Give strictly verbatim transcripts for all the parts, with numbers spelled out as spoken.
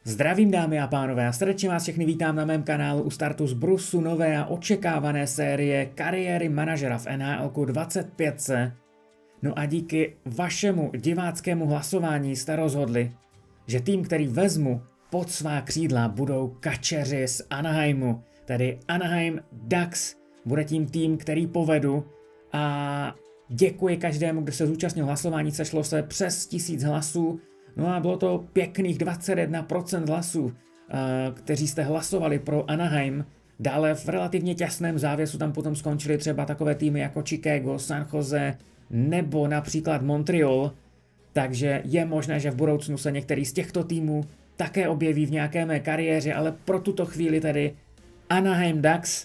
Zdravím dámy a pánové a srdečně vás všechny vítám na mém kanálu u startu z Brusu nové a očekávané série kariéry manažera v N H L dvacet pět. No a díky vašemu diváckému hlasování jste rozhodli, že tým, který vezmu pod svá křídla, budou kačeři z Anaheimu, tedy Anaheim Ducks bude tím tým, který povedu, a děkuji každému, kdo se zúčastnil hlasování, sešlo se přes tisíc hlasů. No a bylo to pěkných dvacet jedna procent hlasů, kteří jste hlasovali pro Anaheim. Dále v relativně těsném závěsu tam potom skončily třeba takové týmy jako Chicago, San Jose nebo například Montreal. Takže je možné, že v budoucnu se některý z těchto týmů také objeví v nějaké mé kariéře, ale pro tuto chvíli tedy Anaheim Ducks,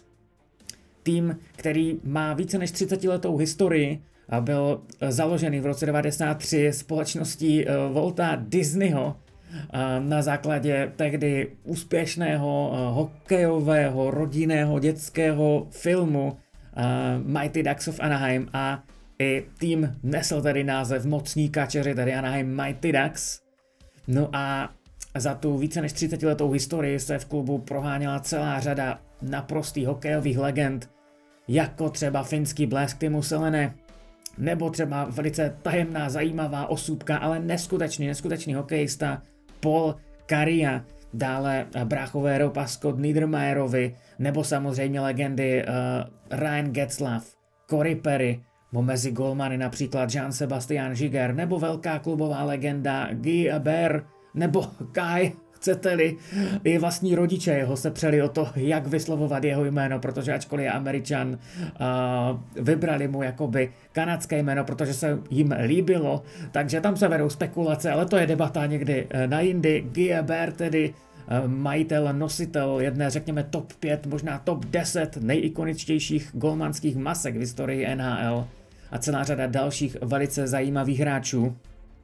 tým, který má více než třicetiletou historii, a byl založený v roce devadesát tři společností Walta Disneyho na základě tehdy úspěšného hokejového rodinného dětského filmu Mighty Ducks of Anaheim, a i tým nesl tedy název Mocní kačeři, tedy Anaheim Mighty Ducks. No a za tu více než třicetiletou historii se v klubu proháněla celá řada naprostých hokejových legend, jako třeba finský blesk Timo Selänne, nebo třeba velice tajemná, zajímavá osůbka, ale neskutečný, neskutečný hokejista Paul Kariya, dále bráchové ropa Scott Niedermayerovi, nebo samozřejmě legendy uh, Ryan Getzlaf, Corey Perry, nebo mezi golmany například Jean-Sébastien Giguère, nebo velká klubová legenda Guy Hebert, nebo Kai, chcete-li, i vlastní rodiče jeho se přeli o to, jak vyslovovat jeho jméno, protože ačkoliv je Američan, uh, vybrali mu jakoby kanadské jméno, protože se jim líbilo, takže tam se vedou spekulace, ale to je debata někdy na jindy. Guy Hebert, tedy uh, majitel, nositel jedné, řekněme, top pět, možná top deset nejikoničtějších golmanských masek v historii N H L a celá řada dalších velice zajímavých hráčů.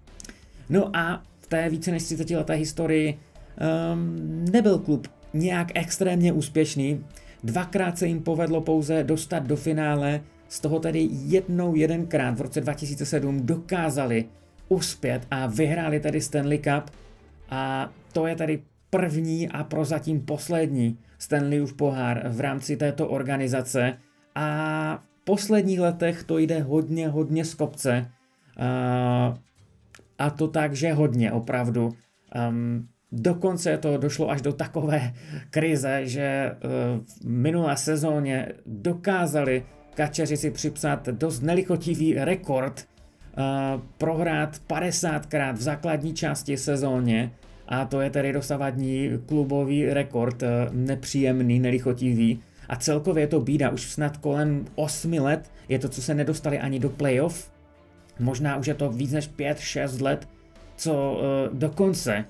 No a v té více než třicetileté historii Um, nebyl klub nějak extrémně úspěšný, dvakrát se jim povedlo pouze dostat do finále, z toho tedy jednou jedenkrát v roce dva tisíce sedm dokázali uspět a vyhráli tedy Stanley Cup, a to je tedy první a prozatím poslední Stanleyův pohár v rámci této organizace, a v posledních letech to jde hodně, hodně z kopce, uh, a to tak, že hodně opravdu. Um, Dokonce to došlo až do takové krize, že v minulé sezóně dokázali kačeři si připsat dost nelichotivý rekord, prohrát padesátkrát v základní části sezóně, a to je tedy dosavadní klubový rekord, nepříjemný, nelichotivý, a celkově je to bída, už snad kolem osmi let je to, co se nedostali ani do playoff, možná už je to víc než pět šest let, co dokonce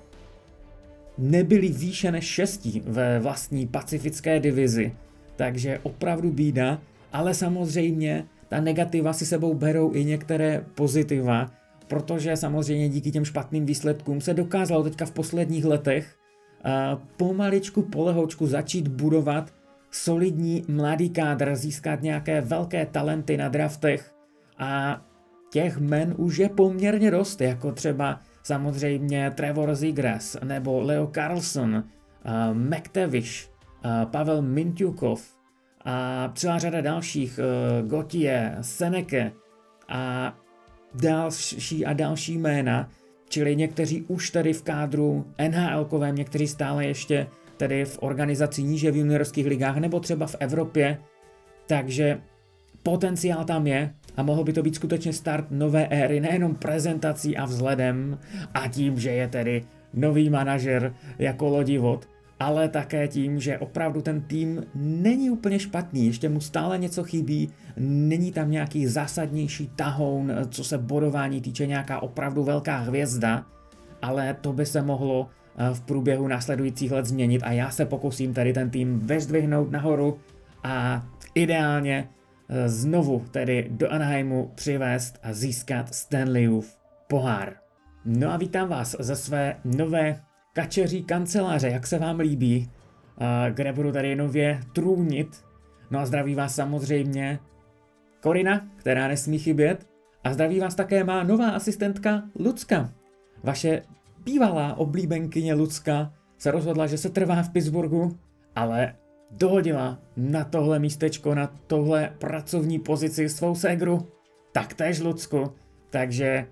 nebyli výše než šestí ve vlastní pacifické divizi, takže opravdu bída, ale samozřejmě ta negativa si sebou berou i některé pozitiva, protože samozřejmě díky těm špatným výsledkům se dokázalo teďka v posledních letech uh, pomaličku, polehoučku začít budovat solidní mladý kádr, získat nějaké velké talenty na draftech, a těch men už je poměrně dost, jako třeba samozřejmě Trevor Zegras, nebo Leo Carlson, uh, McTavish, uh, Pavel Mintyukov a celá řada dalších, uh, Gauthier, Seneke a další a další jména, čili někteří už tady v kádru N H L-kovém, někteří stále ještě tedy v organizaci níže v juniorských ligách nebo třeba v Evropě, takže potenciál tam je a mohl by to být skutečně start nové éry, nejenom prezentací a vzhledem a tím, že je tedy nový manažer jako lodivod, ale také tím, že opravdu ten tým není úplně špatný, ještě mu stále něco chybí, není tam nějaký zásadnější tahoun, co se bodování týče, nějaká opravdu velká hvězda, ale to by se mohlo v průběhu následujících let změnit, a já se pokusím tady ten tým vyzdvihnout nahoru a ideálně znovu tedy do Anaheimu přivést a získat Stanleyův pohár. No a vítám vás ze své nové kačeří kanceláře, jak se vám líbí, kde budu tady nově trůnit. No a zdraví vás samozřejmě Korina, která nesmí chybět, a zdraví vás také má nová asistentka Lucka. Vaše bývalá oblíbenkyně Lucka se rozhodla, že se trvá v Pittsburghu, ale dohodila na tohle místečko, na tohle pracovní pozici svou ségru, taktéž Lucku. Takže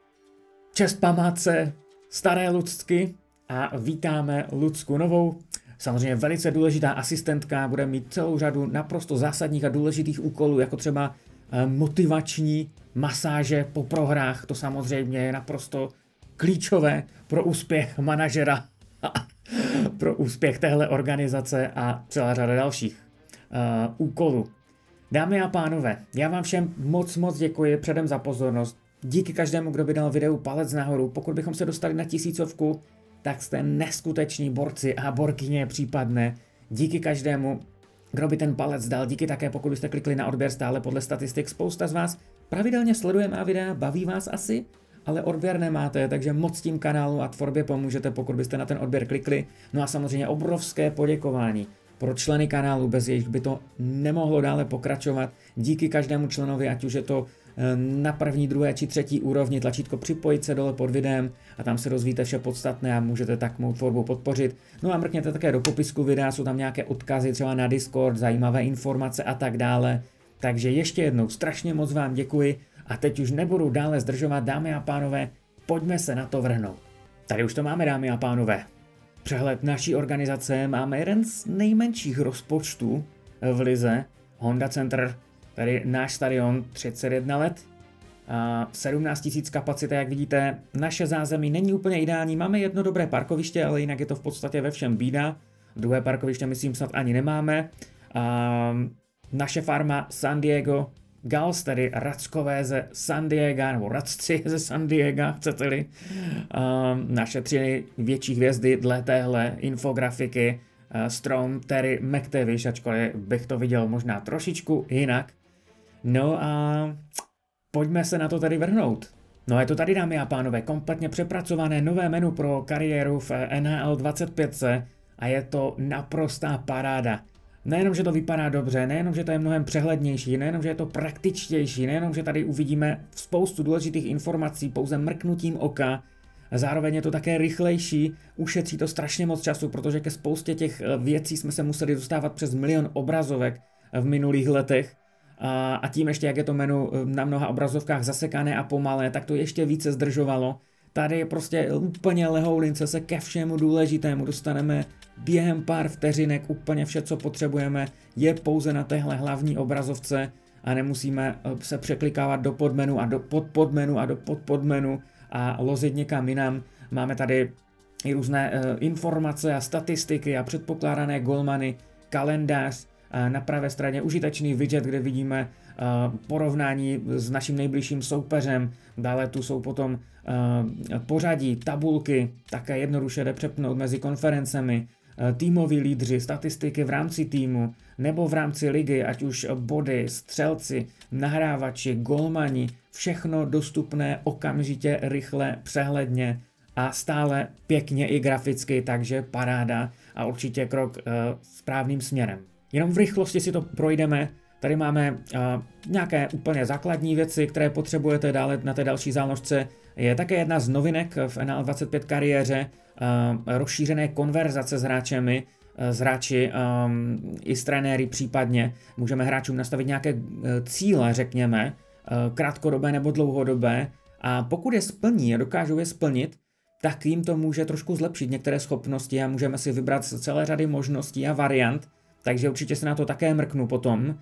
čest památce staré Lucky a vítáme Lucku novou. Samozřejmě velice důležitá asistentka, bude mít celou řadu naprosto zásadních a důležitých úkolů, jako třeba motivační masáže po prohrách. To samozřejmě je naprosto klíčové pro úspěch manažera a pro úspěch téhle organizace a celá řada dalších uh, úkolů. Dámy a pánové, já vám všem moc moc děkuji předem za pozornost. Díky každému, kdo by dal videu palec nahoru. Pokud bychom se dostali na tisícovku, tak jste neskuteční borci a borkyně případné. Díky každému, kdo by ten palec dal. Díky také, pokud byste klikli na odběr stále podle statistik. Spousta z vás pravidelně sleduje má videa, baví vás asi, ale odběr nemáte, takže moc tím kanálu a tvorbě pomůžete, pokud byste na ten odběr klikli. No a samozřejmě obrovské poděkování pro členy kanálu, bez jejich by to nemohlo dále pokračovat. Díky každému členovi, ať už je to na první, druhé či třetí úrovni, tlačítko připojit se dole pod videem a tam se dozvíte vše podstatné a můžete tak mou tvorbu podpořit. No a mrkněte také do popisku videa, jsou tam nějaké odkazy třeba na Discord, zajímavé informace a tak dále. Takže ještě jednou strašně moc vám děkuji a teď už nebudu dále zdržovat, dámy a pánové, pojďme se na to vrhnout. Tady už to máme, dámy a pánové. Přehled naší organizace, máme jeden z nejmenších rozpočtů v lize, Honda Center. Tady náš stadion, třicet jedna let, sedmnáct tisíc kapacita, jak vidíte. Naše zázemí není úplně ideální, máme jedno dobré parkoviště, ale jinak je to v podstatě ve všem bída. Druhé parkoviště, myslím, snad ani nemáme. A naše farma San Diego Gals, tedy rackové ze San Diego, nebo racci ze San Diego, chcete-li. A naše tři větší hvězdy dle téhle infografiky, Strom, Terry, McTavish, ačkoliv bych to viděl možná trošičku jinak. No a pojďme se na to tady vrhnout. No je to tady, dámy a pánové, kompletně přepracované nové menu pro kariéru v N H L dvacet pět a je to naprostá paráda. Nejenom, že to vypadá dobře, nejenom, že to je mnohem přehlednější, nejenom, že je to praktičtější, nejenom, že tady uvidíme spoustu důležitých informací pouze mrknutím oka, zároveň je to také rychlejší, ušetří to strašně moc času, protože ke spoustě těch věcí jsme se museli dostávat přes milion obrazovek v minulých letech. A tím ještě, jak je to menu na mnoha obrazovkách zasekané a pomalé, tak to ještě více zdržovalo. Tady je prostě úplně lehoulince, se ke všemu důležitému dostaneme během pár vteřinek, úplně vše, co potřebujeme, je pouze na téhle hlavní obrazovce a nemusíme se překlikávat do podmenu a do podpodmenu a do podpodmenu a lozit někam jinam. Máme tady i různé uh, informace a statistiky a předpokládané golmany, kalendář, na pravé straně užitečný widget, kde vidíme uh, porovnání s naším nejbližším soupeřem. Dále tu jsou potom uh, pořadí, tabulky, také jednoduše jde přepnout mezi konferencemi, uh, týmoví lídři, statistiky v rámci týmu nebo v rámci ligy, ať už body, střelci, nahrávači, golmani, všechno dostupné okamžitě, rychle, přehledně a stále pěkně i graficky, takže paráda a určitě krok uh, správným směrem. Jenom v rychlosti si to projdeme, tady máme uh, nějaké úplně základní věci, které potřebujete dále na té další záložce. Je také jedna z novinek v N H L dvacet pět kariéře, uh, rozšířené konverzace s hráčemi, uh, s hráči um, i s trenéry případně. Můžeme hráčům nastavit nějaké uh, cíle, řekněme, uh, krátkodobé nebo dlouhodobé a pokud je splní a dokážou je splnit, tak jim to může trošku zlepšit některé schopnosti a můžeme si vybrat z celé řady možností a variant. Takže určitě se na to také mrknu potom. Um,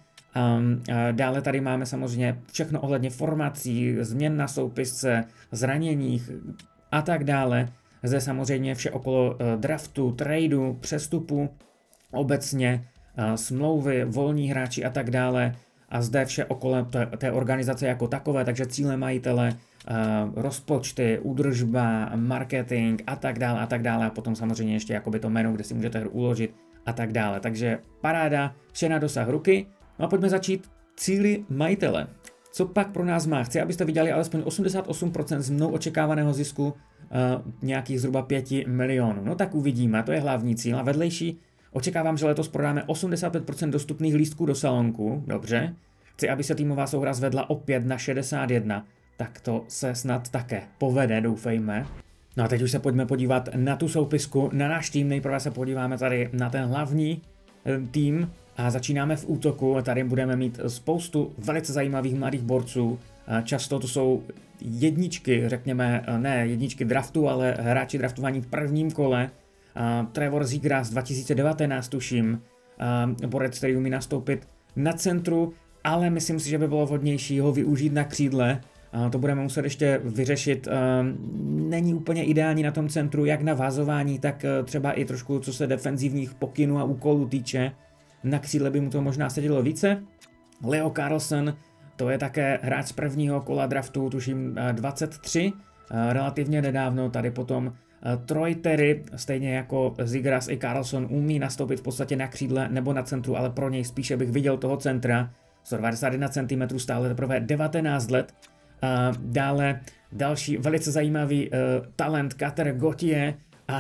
dále tady máme samozřejmě všechno ohledně formací, změn na soupisce, zraněních a tak dále. Zde samozřejmě vše okolo uh, draftu, tradu, přestupu, obecně uh, smlouvy, volní hráči a tak dále. A zde vše okolo té, té organizace jako takové, takže cíle majitele, uh, rozpočty, údržba, marketing a tak dále a tak dále. A potom samozřejmě ještě jakoby to menu, kde si můžete hru uložit a tak dále. Takže paráda, vše na dosah ruky. No a pojďme začít cíli majitele. Co pak pro nás má? Chci, abyste viděli alespoň osmdesát osm procent z mnou očekávaného zisku, uh, nějakých zhruba pět milionů. No tak uvidíme, to je hlavní cíl. A vedlejší, očekávám, že letos prodáme osmdesát pět procent dostupných lístků do salonku. Dobře. Chci, aby se týmová souhra zvedla opět na šedesát jedna. Tak to se snad také povede, doufejme. No a teď už se pojďme podívat na tu soupisku, na náš tým. Nejprve se podíváme tady na ten hlavní tým a začínáme v útoku. Tady budeme mít spoustu velice zajímavých mladých borců. Často to jsou jedničky, řekněme, ne jedničky draftu, ale hráči draftovaní v prvním kole. Trevor Zegras dva tisíce devatenáct tuším, borec, který umí nastoupit na centru, ale myslím si, že by bylo vhodnější ho využít na křídle. To budeme muset ještě vyřešit. Není úplně ideální na tom centru, jak na vázování, tak třeba i trošku co se defenzivních pokynů a úkolů týče. Na křídle by mu to možná sedělo více. Leo Carlson, to je také hráč z prvního kola draftu, tuším dvacet tři, relativně nedávno. Tady potom Troy Terry, stejně jako Zegras i Carlson, umí nastoupit v podstatě na křídle nebo na centru, ale pro něj spíše bych viděl toho centra. sto devadesát jedna centimetrů, stále teprve devatenáct let. Uh, dále další velice zajímavý uh, talent Cutter Gauthier a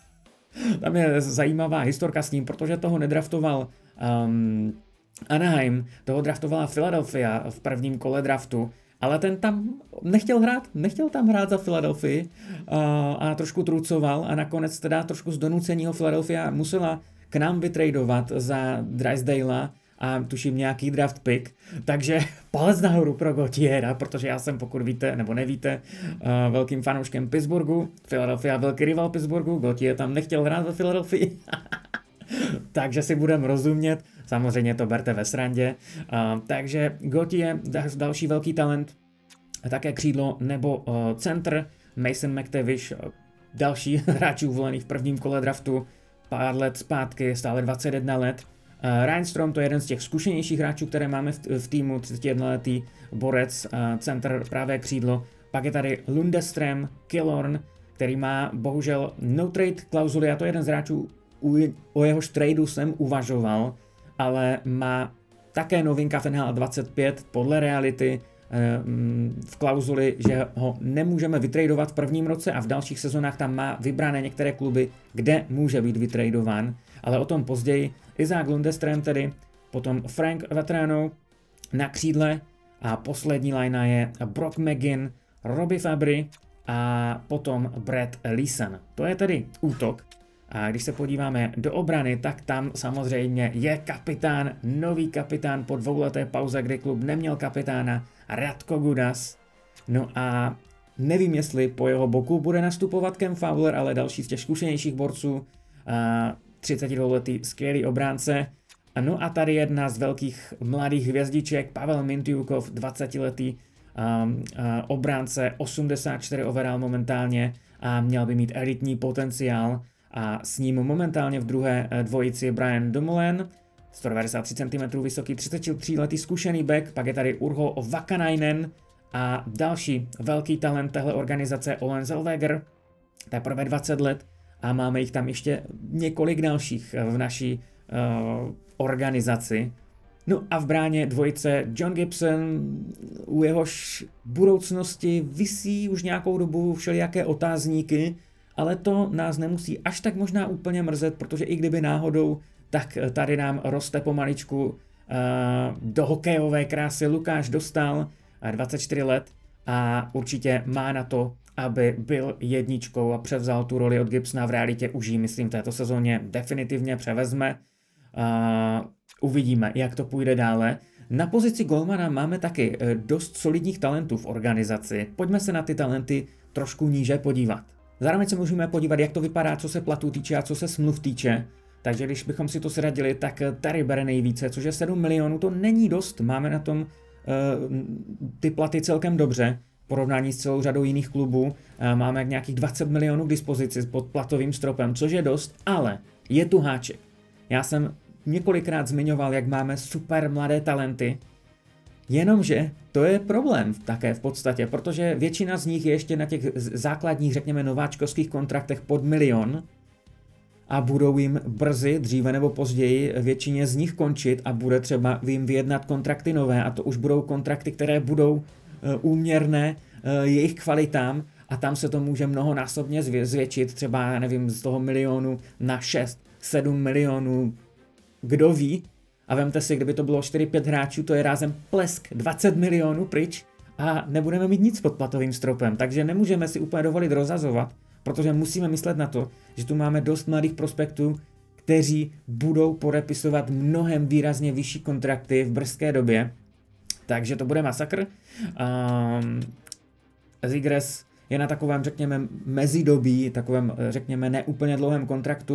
tam je zajímavá historka s ním, protože toho nedraftoval um, Anaheim, toho draftovala Philadelphia v prvním kole draftu, ale ten tam nechtěl hrát, nechtěl tam hrát za Philadelphii uh, a trošku trucoval a nakonec teda trošku z donucení ho Philadelphia musela k nám vytradovat za Drysdalea a tuším nějaký draft pick, takže palec nahoru pro Gauthiera, protože já jsem, pokud víte, nebo nevíte, uh, velkým fanouškem Pittsburghu, Philadelphia velký rival Pittsburghu, Gauthier tam nechtěl hrát ve Philadelphii, takže si budeme rozumět, samozřejmě to berte ve srandě, uh, takže Gauthier, další velký talent, také křídlo nebo uh, center, Mason McTavish, uh, další hráč uvolený v prvním kole draftu, pár let zpátky, stále dvacet jedna let. Uh, Ryan Strome, to je jeden z těch zkušenějších hráčů, které máme v, v týmu, třicetijednoletý borec, uh, center, pravé křídlo. Pak je tady Lundestrom, Killorn, který má bohužel no trade klauzuli, a to je jeden z hráčů, u, o jehož tradu jsem uvažoval, ale má také novinka v N H L dvacet pět podle reality uh, v klauzuli, že ho nemůžeme vytradovat v prvním roce a v dalších sezonách tam má vybrané některé kluby, kde může být vytradován, ale o tom později. Isaac Lundestrom tedy, potom Frank Vatrano na křídle a poslední linea je Brock McGinn, Robbie Fabry a potom Brad Leeson. To je tedy útok. A když se podíváme do obrany, tak tam samozřejmě je kapitán, nový kapitán po dvouleté pauze, kdy klub neměl kapitána, Radko Gudas. No a nevím, jestli po jeho boku bude nastupovat Cam Fowler, ale další z těch zkušenějších borců, třicetidvouletý skvělý obránce. No a tady jedna z velkých mladých hvězdiček, Pavel Mintyukov, dvacetiletý um, uh, obránce, osmdesát čtyři overall momentálně a měl by mít elitní potenciál. A s ním momentálně v druhé dvojici Brian Dumoulin, sto devadesát tři centimetrů vysoký, třicetitříletý zkušený back, pak je tady Urho Vakanainen a další velký talent téhle organizace Olen Zellweger, teprve dvacet let. A máme jich tam ještě několik dalších v naší uh, organizaci. No a v bráně dvojice John Gibson, u jehož budoucnosti visí už nějakou dobu všelijaké otázníky, ale to nás nemusí až tak možná úplně mrzet, protože i kdyby náhodou, tak tady nám roste pomaličku uh, do hokejové krásy Lukáš Dostal, dvacet čtyři let a určitě má na to, aby byl jedničkou a převzal tu roli od Gibsona. V realitě už ji, myslím, této sezóně definitivně převezme. Uh, uvidíme, jak to půjde dále. Na pozici golmana máme taky dost solidních talentů v organizaci. Pojďme se na ty talenty trošku níže podívat. Zároveň se můžeme podívat, jak to vypadá, co se platů týče a co se smluv týče. Takže když bychom si to sradili, tak Terry bere nejvíce, což je sedm milionů, to není dost. Máme na tom uh, ty platy celkem dobře. Porovnání s celou řadou jiných klubů máme nějakých dvacet milionů k dispozici pod platovým stropem, což je dost, ale je tu háček. Já jsem několikrát zmiňoval, jak máme super mladé talenty, jenomže to je problém také v podstatě, protože většina z nich je ještě na těch základních, řekněme, nováčkovských kontraktech pod milion a budou jim brzy, dříve nebo později, většině z nich končit a bude třeba jim vyjednat kontrakty nové a to už budou kontrakty, které budou úměrné jejich kvalitám a tam se to může mnohonásobně zvětšit, třeba, nevím, z toho milionu na šest sedm milionů, kdo ví. A vemte si, kdyby to bylo čtyři pět hráčů, to je rázem plesk, dvacet milionů pryč a nebudeme mít nic pod platovým stropem, takže nemůžeme si úplně dovolit rozhazovat. protože musíme myslet na to, že tu máme dost mladých prospektů, kteří budou podepisovat mnohem výrazně vyšší kontrakty v brzké době. Takže to bude masakr. Um, Zigres je na takovém, řekněme, mezidobí, takovém, řekněme, neúplně dlouhém kontraktu,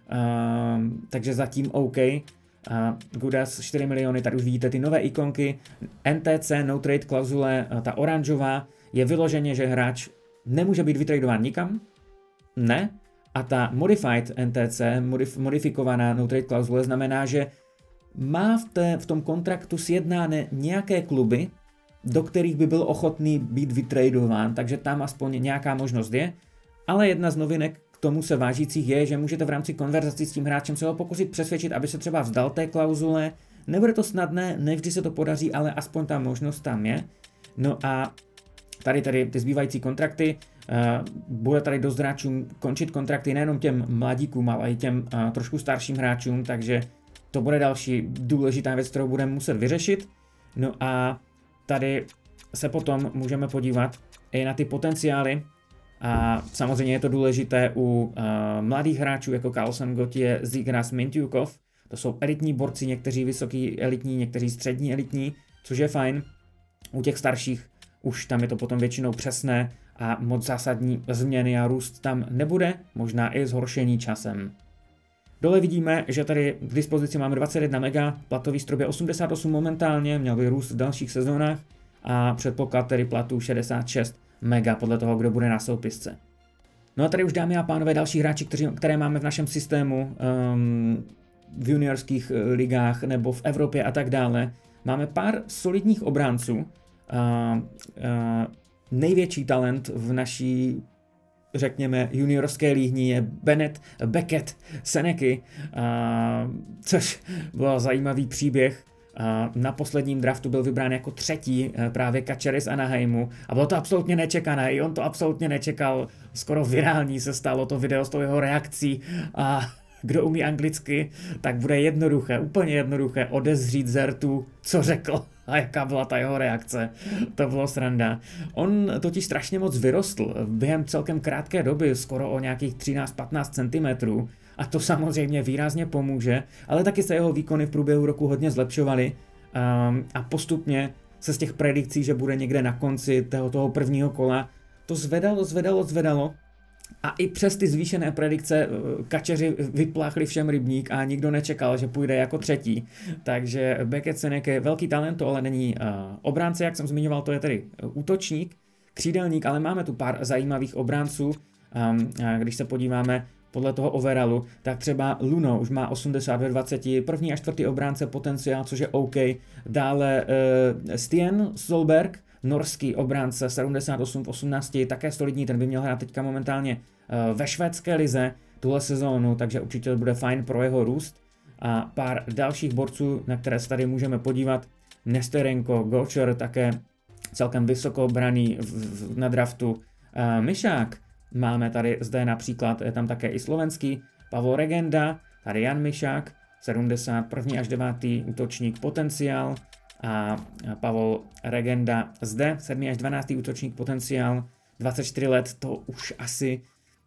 um, takže zatím OK. Uh, Gudas čtyři miliony, tady už vidíte ty nové ikonky. N T C, no trade klauzule, ta oranžová, je vyloženě, že hráč nemůže být vytradován nikam. Ne. A ta modified N T C, modif modifikovaná no trade klauzule, znamená, že má v, té, v tom kontraktu sjednány nějaké kluby, do kterých by byl ochotný být vytradován, takže tam aspoň nějaká možnost je. Ale jedna z novinek k tomu se vážících je, že můžete v rámci konverzací s tím hráčem se ho pokusit přesvědčit, aby se třeba vzdal té klauzule. Nebude to snadné, nevždy se to podaří, ale aspoň ta možnost tam je. No a tady tady ty zbývající kontrakty, uh, bude tady dost hráčům končit kontrakty nejenom těm mladíkům, ale i těm uh, trošku starším hráčům, takže to bude další důležitá věc, kterou budeme muset vyřešit. No a tady se potom můžeme podívat i na ty potenciály. A samozřejmě je to důležité u uh, mladých hráčů jako Carlson, Gauthier, Zigras, Mintyukov. To jsou elitní borci, někteří vysoký elitní, někteří střední elitní, což je fajn. U těch starších už tam je to potom většinou přesné a moc zásadní změny a růst tam nebude, možná i zhoršení časem. Dole vidíme, že tady k dispozici máme dvacet jedna mega, platový strop je osmdesát osm momentálně, měl by růst v dalších sezónách a předpoklad tedy platů šedesát šest mega podle toho, kdo bude na soupisce. No a tady už, dámy a pánové, další hráči, kteří, které máme v našem systému, um, v juniorských ligách nebo v Evropě a tak dále. Máme pár solidních obránců. Uh, uh, největší talent v naší, řekněme, juniorské líhni je Bennett, Beckett, Seneky, uh, což byl zajímavý příběh. Uh, na posledním draftu byl vybrán jako třetí uh, právě Kačery z Anaheimu a bylo to absolutně nečekané, i on to absolutně nečekal, skoro virální se stalo to video s tou jeho reakcí a kdo umí anglicky, tak bude jednoduché, úplně jednoduché odezřít Zertu, co řekl a jaká byla ta jeho reakce. To bylo sranda. On totiž strašně moc vyrostl během celkem krátké doby, skoro o nějakých třináct patnáct centimetrů. A to samozřejmě výrazně pomůže, ale taky se jeho výkony v průběhu roku hodně zlepšovaly um, a postupně se z těch predikcí, že bude někde na konci toho, toho prvního kola, to zvedalo, zvedalo, zvedalo. A i přes ty zvýšené predikce Kačeři vypláchli všem rybník a nikdo nečekal, že půjde jako třetí. Takže Beckett Senek je velký talent, to ale není uh, obránce, jak jsem zmiňoval, to je tedy útočník, křídelník, ale máme tu pár zajímavých obránců. Um, když se podíváme podle toho overallu, tak třeba Luno už má osmdesát ve dvaceti, první a čtvrtý obránce potenciál, což je OK. Dále uh, Stien Solberg, norský obránce, sedmdesát osm v osmnácti, také solidní, ten by měl hrát teďka momentálně uh, ve švédské lize tuhle sezónu, takže určitě to bude fajn pro jeho růst. A pár dalších borců, na které se tady můžeme podívat, Nesterenko, Goucher, také celkem vysoko braný v, v, na draftu. Uh, Myšák, máme tady zde například, je tam také i slovenský, Pavel Regenda, tady Jan Myšák, sedmdesát první až devátý útočník potenciál, a Pavel Regenda zde, sedmý až dvanáctý útočník potenciál, dvacet čtyři let, to už asi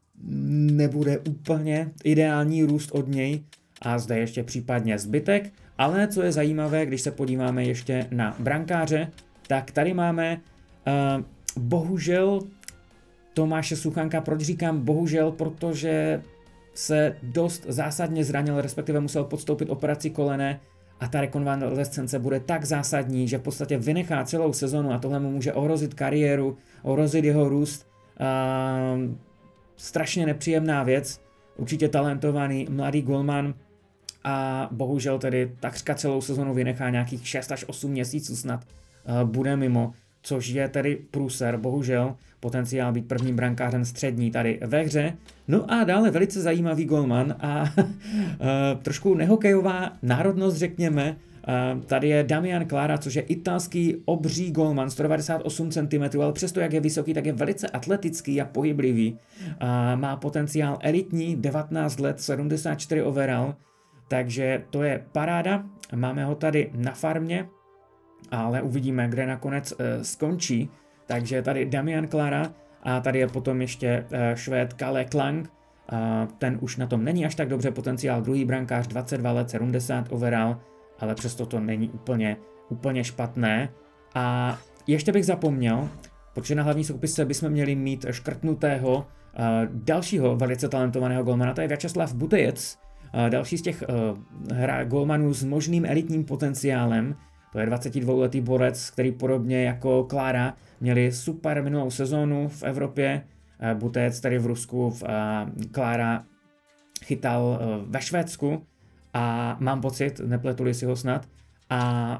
nebude úplně ideální růst od něj a zde ještě případně zbytek, ale co je zajímavé, když se podíváme ještě na brankáře, tak tady máme uh, bohužel Tomáše Suchánka. Proč říkám bohužel? Protože se dost zásadně zranil, respektive musel podstoupit operaci kolene a ta rekonvalescence bude tak zásadní, že v podstatě vynechá celou sezonu a tohle mu může ohrozit kariéru, ohrozit jeho růst. Uh, strašně nepříjemná věc, určitě talentovaný mladý golman a bohužel tedy takřka celou sezonu vynechá, nějakých šest až osm měsíců snad uh, bude mimo, což je tedy průser, bohužel potenciál být prvním brankářem střední tady ve hře. No a dále velice zajímavý golman a uh, trošku nehokejová národnost, řekněme. Uh, tady je Damian Klára, což je italský obří golman, sto devadesát osm centimetrů, ale přesto jak je vysoký, tak je velice atletický a pohyblivý. Uh, má potenciál elitní, devatenáct let, sedmdesát čtyři overall, takže to je paráda. Máme ho tady na farmě, ale uvidíme, kde nakonec uh, skončí. Takže tady Damian Klára A tady je potom ještě Švéd Kalle Klang, ten už na tom není až tak dobře, potenciál druhý brankář, dvacet dva let, sedmdesát overall, ale přesto to není úplně, úplně špatné. A ještě bych zapomněl, protože na hlavní soupisce bychom měli mít škrtnutého uh, dalšího velice talentovaného golmana, to je Vjačeslav Butejec, uh, další z těch uh, hra golmanů s možným elitním potenciálem. To je dvacetidvouletý borec, který podobně jako Klára měli super minulou sezónu v Evropě. Uh, Butejec tady v Rusku, v, uh, Klára chytal uh, ve Švédsku a mám pocit, nepletuli si ho snad, a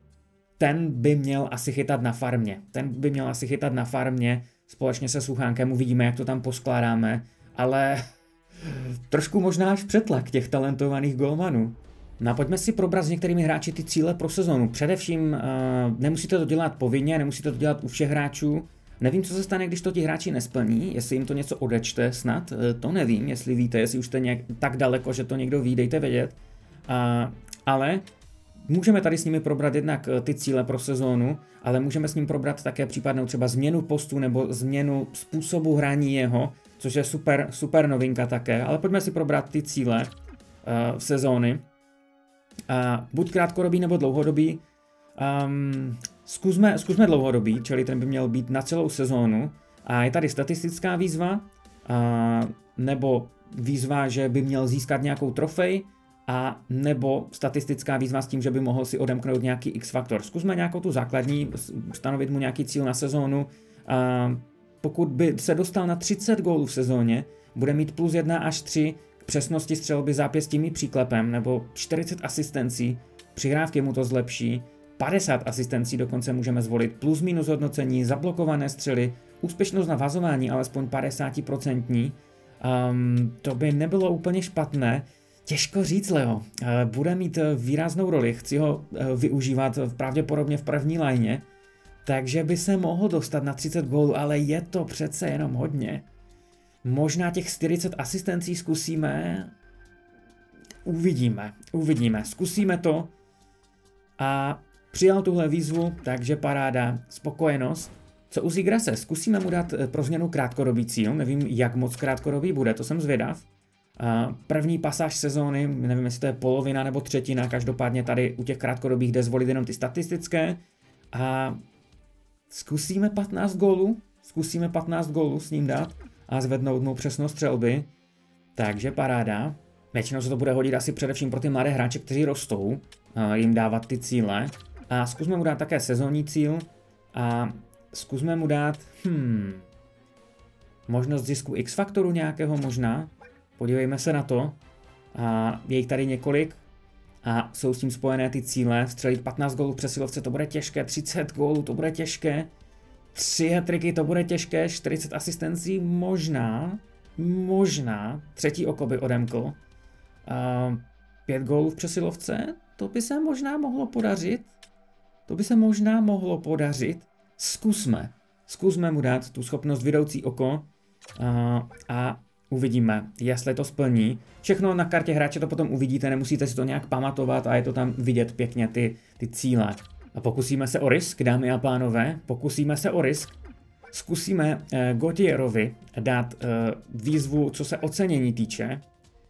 ten by měl asi chytat na farmě. Ten by měl asi chytat na farmě společně se Suchánkem, uvidíme, jak to tam poskládáme, ale trošku možná až přetlak těch talentovaných golmanů. No a pojďme si probrat s některými hráči ty cíle pro sezónu. Především uh, nemusíte to dělat povinně, nemusíte to dělat u všech hráčů. Nevím, co se stane, když to ti hráči nesplní, jestli jim to něco odečte snad, to nevím, jestli víte, jestli už jste nějak tak daleko, že to někdo ví, dejte vědět. Uh, ale můžeme tady s nimi probrat jednak ty cíle pro sezónu, ale můžeme s ním probrat také případnou třeba změnu postu nebo změnu způsobu hraní jeho, což je super, super novinka také, ale pojďme si probrat ty cíle uh, sezóny. Uh, buď krátkodobý nebo dlouhodobý. Um, zkusme, zkusme dlouhodobý, čili ten by měl být na celou sezónu. A je tady statistická výzva, uh, nebo výzva, že by měl získat nějakou trofej, a nebo statistická výzva s tím, že by mohl si odemknout nějaký X-faktor. Zkusme nějakou tu základní, stanovit mu nějaký cíl na sezónu. Uh, pokud by se dostal na třicet gólů v sezóně, bude mít plus jedna až tři k přesnosti střelby zápěstím i příklepem, nebo čtyřicet asistencí, přihrávky mu to zlepší, padesát asistencí dokonce můžeme zvolit, plus minus hodnocení, zablokované střely, úspěšnost na vazování alespoň padesát procent. Um, to by nebylo úplně špatné. Těžko říct, Leo. Bude mít výraznou roli, chci ho využívat pravděpodobně v první lajně, takže by se mohl dostat na třicet gólů, ale je to přece jenom hodně. Možná těch čtyřicet asistencí zkusíme. Uvidíme, uvidíme, zkusíme to. A přijal tuhle výzvu, takže paráda, spokojenost. Co u Zigrase? Zkusíme mu dát pro změnu krátkodobý cíl, nevím, jak moc krátkodobý bude, to jsem zvědav. První pasáž sezóny, nevím, jestli to je polovina nebo třetina, každopádně tady u těch krátkodobých jde zvolit jenom ty statistické. A zkusíme patnáct gólů, zkusíme patnáct gólů s ním dát a zvednout mu přesnost střelby. Takže paráda. Většinou se to bude hodit asi především pro ty mladé hráče, kteří rostou, jim dávat ty cíle. A zkusme mu dát také sezónní cíl a zkusme mu dát, hmm, možnost zisku X-faktoru nějakého možná. Podívejme se na to. A je jich tady několik a jsou s tím spojené ty cíle. Střelit patnáct gólů v přesilovce, to bude těžké, třicet gólů, to bude těžké, tři hat-tricky, to bude těžké, čtyřicet asistencí, možná, možná, třetí oko by odemkl. A pět gólů v přesilovce, to by se možná mohlo podařit. To by se možná mohlo podařit. Zkusme, zkusme mu dát tu schopnost vidoucí oko a, a uvidíme, jestli to splní. Všechno na kartě hráče to potom uvidíte, nemusíte si to nějak pamatovat a je to tam vidět pěkně ty, ty cíle. A pokusíme se o risk, dámy a pánové, pokusíme se o risk. Zkusíme eh, Gautierovi dát eh, výzvu, co se ocenění týče.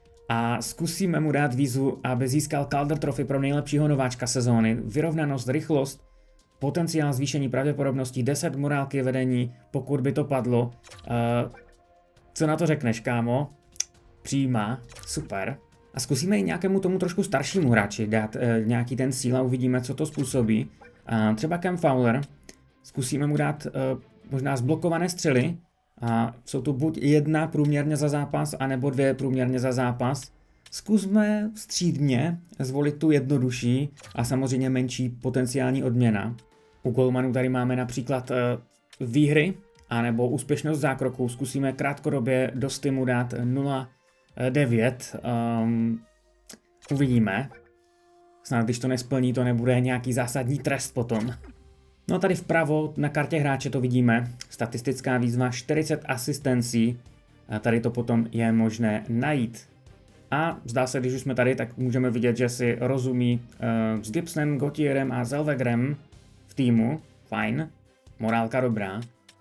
A zkusíme mu dát výzvu, aby získal Calder Trophy pro nejlepšího nováčka sezóny. Vyrovnanost, rychlost, potenciál zvýšení pravděpodobností, deset morálky vedení, pokud by to padlo. Eh, Co na to řekneš, kámo? Přijímá, super. A zkusíme i nějakému tomu trošku staršímu hráči dát e, nějaký ten cíl a uvidíme, co to způsobí. A třeba Cam Fowler, zkusíme mu dát e, možná zblokované střely. A jsou tu buď jedna průměrně za zápas, anebo dvě průměrně za zápas. Zkusme střídmě zvolit tu jednodušší a samozřejmě menší potenciální odměna. U golmanů tady máme například e, výhry, a nebo úspěšnost zákroků. Zkusíme krátkodobě do Steamu dát nula devět. Um, uvidíme. Snad když to nesplní, to nebude nějaký zásadní trest potom. No tady vpravo na kartě hráče to vidíme. Statistická výzva, čtyřicet asistencí. A tady to potom je možné najít. A zdá se, když už jsme tady, tak můžeme vidět, že si rozumí uh, s Gibsonem, Gautierem a Zellwegerem v týmu. Fajn. Morálka dobrá.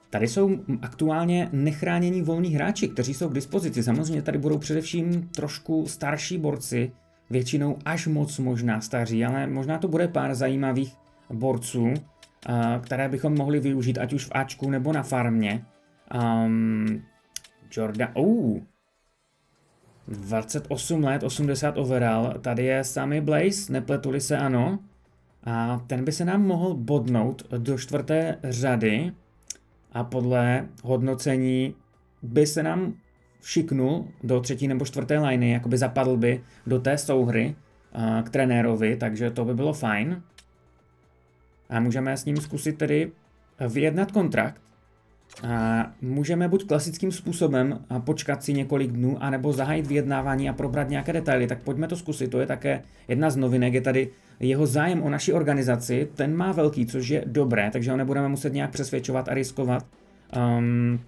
Tady jsou aktuálně nechránění volní hráči, kteří jsou k dispozici. Samozřejmě tady budou především trošku starší borci, většinou až moc možná staří, ale možná to bude pár zajímavých borců, které bychom mohli využít, ať už v Ačku nebo na farmě. Um, Jordan, oh, dvacet osm let, osmdesát overall, tady je Sammy Blaze, nepletuli se, ano. A ten by se nám mohl bodnout do čtvrté řady a podle hodnocení by se nám šiknul do třetí nebo čtvrté liney, jakoby zapadl by do té souhry uh, k trenérovi, takže to by bylo fajn. A můžeme s ním zkusit tedy vyjednat kontrakt. A můžeme buď klasickým způsobem počkat si několik dnů, anebo zahájit vyjednávání a probrat nějaké detaily. Tak pojďme to zkusit, to je také jedna z novinek, je tady jeho zájem o naši organizaci, ten má velký, což je dobré, takže ho nebudeme muset nějak přesvědčovat a riskovat. Um,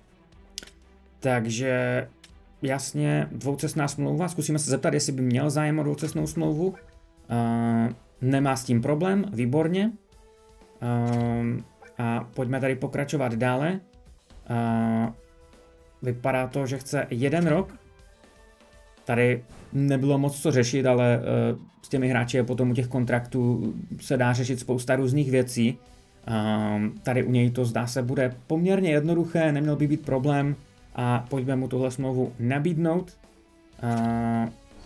takže jasně, dvoucestná smlouva, zkusíme se zeptat, jestli by měl zájem o dvoucestnou smlouvu. Uh, nemá s tím problém, výborně. Um, a pojďme tady pokračovat dále. Uh, vypadá to, že chce jeden rok. Tady nebylo moc co řešit, ale uh, s těmi hráči a potom u těch kontraktů se dá řešit spousta různých věcí. Uh, tady u něj to zdá se bude poměrně jednoduché, neměl by být problém a pojďme mu tuhle smlouvu nabídnout. Uh,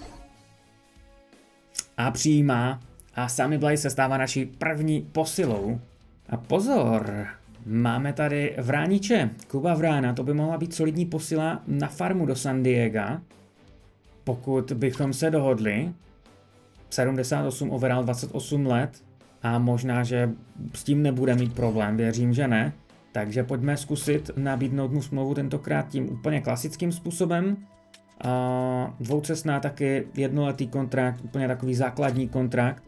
a přijímá a Sammy Blaze se stává naší první posilou. A pozor! Máme tady Vrániče, Kuba Vrána, to by mohla být solidní posila na farmu do San Diega, pokud bychom se dohodli. sedmdesát osm overall, dvacet osm let a možná, že s tím nebude mít problém, věřím, že ne. Takže pojďme zkusit nabídnout mu smlouvu tentokrát tím úplně klasickým způsobem. A dvoucestná taky jednoletý kontrakt, úplně takový základní kontrakt.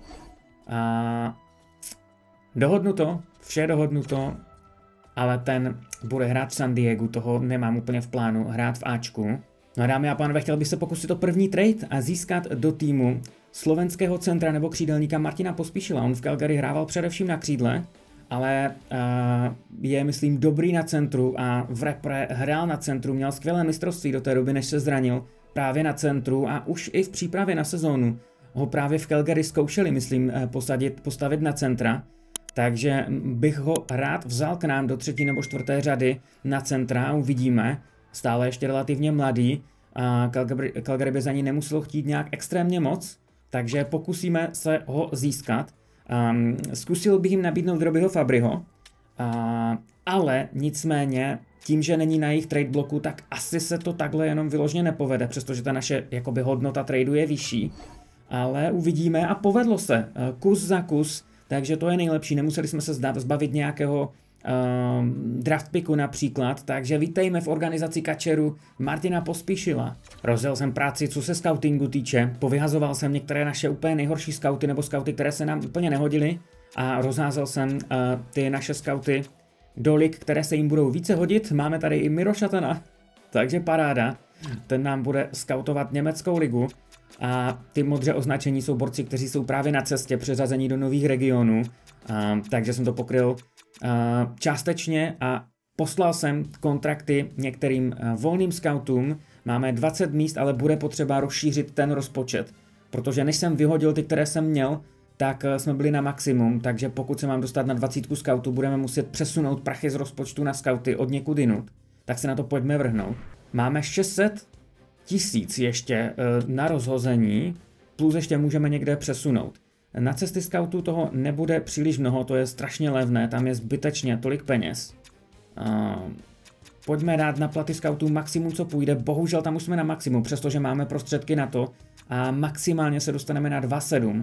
A dohodnuto, vše dohodnuto. Ale ten bude hrát v San Diegu, toho nemám úplně v plánu, hrát v Ačku. No a dámy a pánové, chtěl bych se pokusit o první trade a získat do týmu slovenského centra nebo křídelníka Martina Pospíšila. On v Calgary hrával především na křídle, ale uh, je, myslím, dobrý na centru a v repre hrál na centru, měl skvělé mistrovství do té doby, než se zranil právě na centru a už i v přípravě na sezónu ho právě v Calgary zkoušeli, myslím, posadit, postavit na centra. Takže bych ho rád vzal k nám do třetí nebo čtvrté řady na centra a uvidíme. Stále ještě relativně mladý. A Calgary, Calgary by za ní nemuselo chtít nějak extrémně moc, takže pokusíme se ho získat. Um, zkusil bych jim nabídnout Robbieho Fabryho, uh, ale nicméně tím, že není na jejich trade bloku, tak asi se to takhle jenom vyloženě nepovede, přestože ta naše jakoby hodnota tradu je vyšší. Ale uvidíme a povedlo se uh, kus za kus. Takže to je nejlepší, nemuseli jsme se zbavit nějakého uh, draft picku například, takže vítejme v organizaci kačeru Martina Pospíšila. Rozjel jsem práci, co se scoutingu týče, povyhazoval jsem některé naše úplně nejhorší scouty nebo scouty, které se nám úplně nehodily a rozházel jsem uh, ty naše scouty do lig, které se jim budou více hodit. Máme tady i Miro Šatana, takže paráda, ten nám bude scoutovat německou ligu. A ty modře označení jsou borci, kteří jsou právě na cestě přeřazení do nových regionů, a, takže jsem to pokryl a, částečně a poslal jsem kontrakty některým a, volným scoutům. Máme dvacet míst, ale bude potřeba rozšířit ten rozpočet, protože než jsem vyhodil ty, které jsem měl, tak a, jsme byli na maximum, takže pokud se mám dostat na dvacítku scoutů, budeme muset přesunout prachy z rozpočtu na scouty od někud jinut, tak se na to pojďme vrhnout. Máme šest set tisíc ještě na rozhození, plus ještě můžeme někde přesunout. Na cesty scoutů toho nebude příliš mnoho, to je strašně levné, tam je zbytečně tolik peněz. Uh, pojďme dát na platy scoutů maximum, co půjde, bohužel tam už jsme na maximum, přestože máme prostředky na to a maximálně se dostaneme na dva sedm.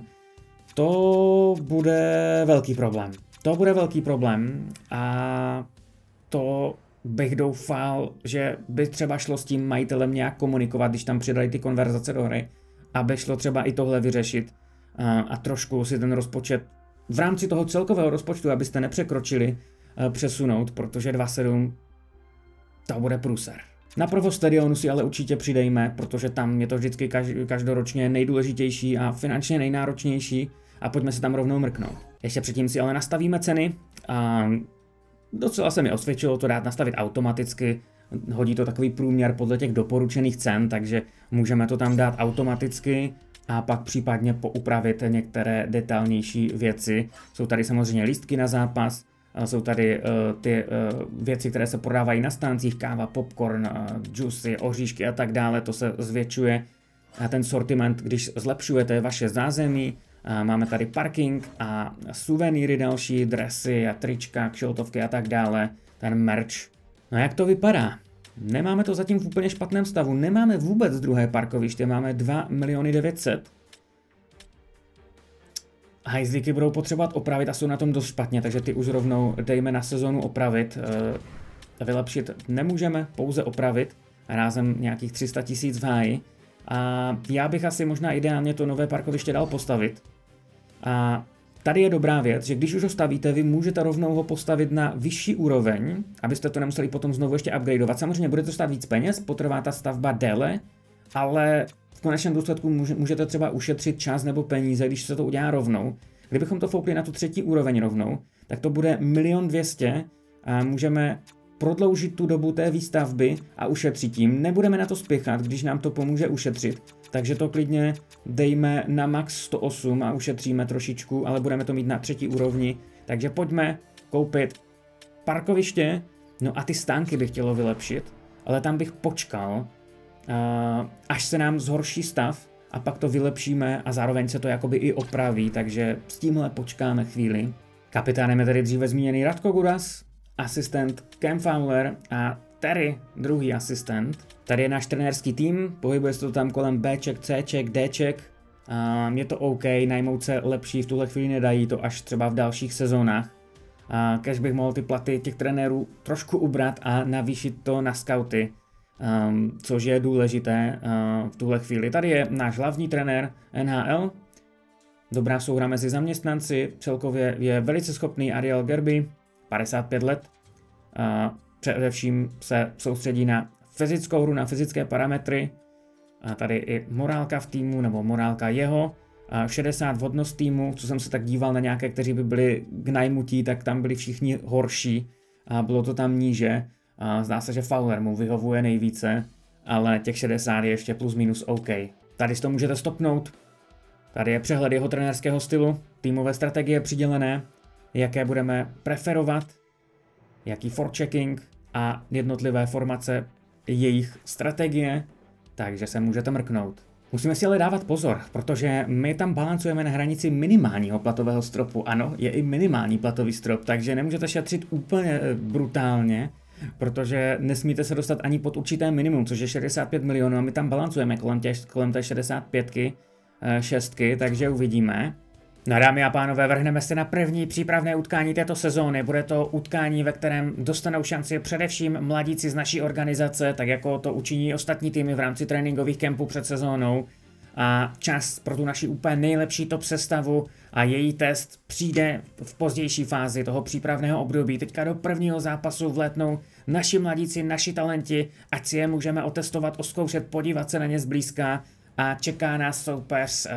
To bude velký problém. To bude velký problém a to bych doufal, že by třeba šlo s tím majitelem nějak komunikovat, když tam přidali ty konverzace do hry, aby šlo třeba i tohle vyřešit a, a trošku si ten rozpočet v rámci toho celkového rozpočtu, abyste nepřekročili, přesunout, protože dva sedm to bude průser. Na provoz stadionu si ale určitě přidejme, protože tam je to vždycky každoročně nejdůležitější a finančně nejnáročnější a pojďme se tam rovnou mrknout. Ještě předtím si ale nastavíme ceny a docela se mi osvědčilo to dát nastavit automaticky, hodí to takový průměr podle těch doporučených cen, takže můžeme to tam dát automaticky a pak případně poupravit některé detailnější věci. Jsou tady samozřejmě lístky na zápas, jsou tady uh, ty uh, věci, které se prodávají na stáncích, káva, popcorn, uh, džusy, oříšky a tak dále, to se zvětšuje. A ten sortiment, když zlepšujete vaše zázemí, uh, máme tady parking a suvenýry další, dresy a trička, kšiltovky a tak dále, ten merch. No jak to vypadá? Nemáme to zatím v úplně špatném stavu, nemáme vůbec druhé parkoviště, máme dva miliony devět set. Hajzlíky budou potřebovat opravit a jsou na tom dost špatně, takže ty už rovnou dejme na sezónu opravit. Vylepšit nemůžeme, pouze opravit, rázem nějakých tři sta tisíc v háji. A já bych asi možná ideálně to nové parkoviště dal postavit. A tady je dobrá věc, že když už ho stavíte, vy můžete rovnou ho postavit na vyšší úroveň, abyste to nemuseli potom znovu ještě upgradeovat. Samozřejmě bude to stát víc peněz, potrvá ta stavba déle, ale v konečném důsledku můžete třeba ušetřit čas nebo peníze, když se to udělá rovnou. Kdybychom to foukli na tu třetí úroveň rovnou, tak to bude milion dvě stě a můžeme prodloužit tu dobu té výstavby a ušetřit tím. Nebudeme na to spěchat, když nám to pomůže ušetřit, takže to klidně dejme na max sto osm a ušetříme trošičku, ale budeme to mít na třetí úrovni. Takže pojďme koupit parkoviště, no a ty stánky bych chtělo vylepšit, ale tam bych počkal, až se nám zhorší stav a pak to vylepšíme a zároveň se to jakoby i opraví, takže s tímhle počkáme chvíli. Kapitánem je tedy dříve zmíněný Radko Gudas, asistent Cam Fowler a Terry, druhý asistent. Tady je náš trenérský tým, pohybuje se to tam kolem Bček, Cček, Dček. A je to OK, najmout se lepší v tuhle chvíli nedají, to až třeba v dalších sezónách. A kež bych mohl ty platy těch trenérů trošku ubrat a navýšit to na skauty, um, což je důležité uh, v tuhle chvíli. Tady je náš hlavní trenér N H L, dobrá souhra mezi zaměstnanci, celkově je velice schopný Ariel Gerby, padesát pět let. Uh, především se soustředí na fyzickou hru, na fyzické parametry. A tady i morálka v týmu, nebo morálka jeho. A šedesát vhodnost týmu, co jsem se tak díval na nějaké, kteří by byli k najmutí, tak tam byli všichni horší. A bylo to tam níže. A zdá se, že Fowler mu vyhovuje nejvíce, ale těch šedesát je ještě plus minus OK. Tady si to můžete stopnout. Tady je přehled jeho trenérského stylu, týmové strategie přidělené, jaké budeme preferovat, jaký forechecking a jednotlivé formace jejich strategie, takže se můžete mrknout. Musíme si ale dávat pozor, protože my tam balancujeme na hranici minimálního platového stropu. Ano, je i minimální platový strop, takže nemůžete šetřit úplně brutálně, protože nesmíte se dostat ani pod určité minimum, což je šedesát pět milionů a my tam balancujeme kolem, tě, kolem té šedesát pětky, šestky, takže uvidíme. No dámy a pánové, vrhneme se na první přípravné utkání této sezóny. Bude to utkání, ve kterém dostanou šanci především mladíci z naší organizace, tak jako to učiní ostatní týmy v rámci tréninkových kempů před sezónou. A čas pro tu naši úplně nejlepší top sestavu a její test přijde v pozdější fázi toho přípravného období. Teďka do prvního zápasu vletnou naši mladíci, naši talenti, ať si je můžeme otestovat, oskoušet, podívat se na ně zblízka a čeká nás soupeř uh,